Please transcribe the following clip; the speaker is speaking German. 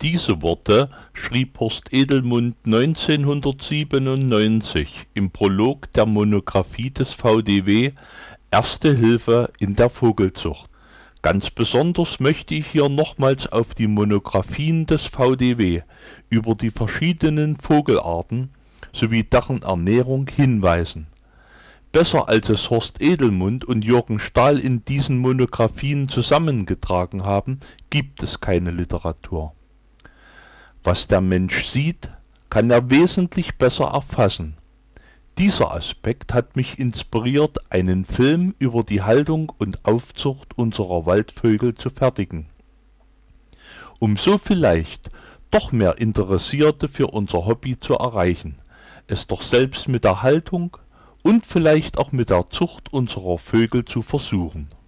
Diese Worte schrieb Horst Edelmund 1997 im Prolog der Monographie des VDW Erste Hilfe in der Vogelzucht. Ganz besonders möchte ich hier nochmals auf die Monographien des VDW über die verschiedenen Vogelarten sowie deren Ernährung hinweisen. Besser als es Horst Edelmund und Jürgen Stahl in diesen Monographien zusammengetragen haben, gibt es keine Literatur. Was der Mensch sieht, kann er wesentlich besser erfassen. Dieser Aspekt hat mich inspiriert, einen Film über die Haltung und Aufzucht unserer Waldvögel zu fertigen, um so vielleicht doch mehr Interessierte für unser Hobby zu erreichen, es doch selbst mit der Haltung und vielleicht auch mit der Zucht unserer Vögel zu versuchen.